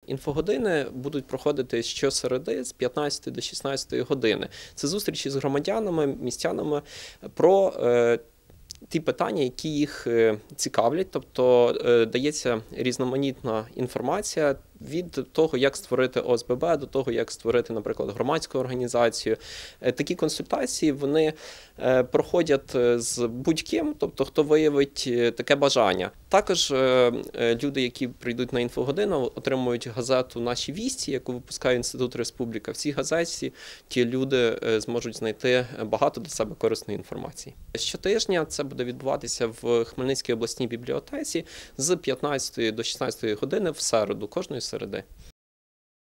Інфогодини будуть проходити щосереди з 15 до 16 години. Це зустрічі з громадянами, містянами про ті питання, які їх цікавлять, тобто дається різноманітна інформація від того, як створити ОСББ, до того, як створити, наприклад, громадську організацію. Такі консультації, вони проходять з будь-ким, тобто хто виявить таке бажання. Також люди, які прийдуть на інфогодину, отримують газету «Наші вісті», яку випускає Інститут Республіка. В цій газеті ті люди зможуть знайти багато для себе корисної інформації. Щотижня це буде відбуватися в Хмельницькій обласній бібліотеці з 15 до 16 години в середу, кожної середи.